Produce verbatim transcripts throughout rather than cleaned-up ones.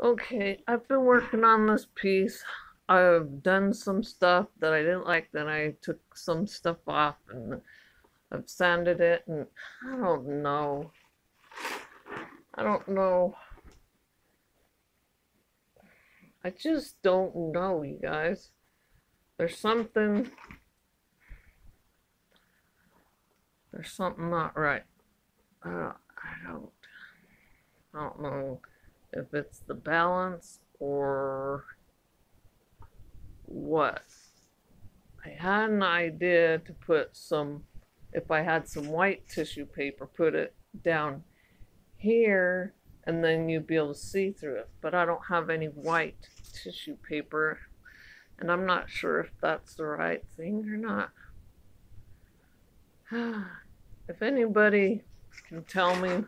Okay, I've been working on this piece. I've done some stuff that I didn't like, then I took some stuff off and I've sanded it, and I don't know. I don't know. I just don't know, you guys. There's something, there's something not right. Uh, I don't, I don't know if it's the balance or what. I had an idea to put some, if I had some white tissue paper, put it down here and then you'd be able to see through it. But I don't have any white tissue paper and I'm not sure if that's the right thing or not. If anybody can tell me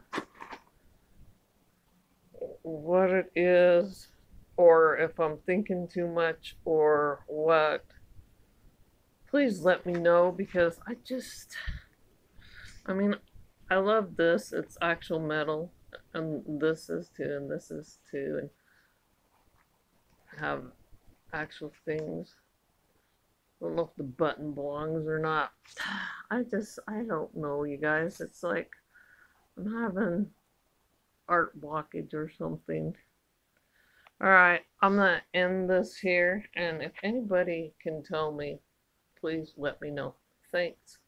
what it is, or if I'm thinking too much, or what, please let me know because I just, I mean, I love this. It's actual metal, and this is too, and this is too, and have actual things. I don't know if the button belongs or not. I just, I don't know, you guys. It's like I'm having art blockage or something. Alright, I'm gonna end this here, and if anybody can tell me, please let me know. Thanks.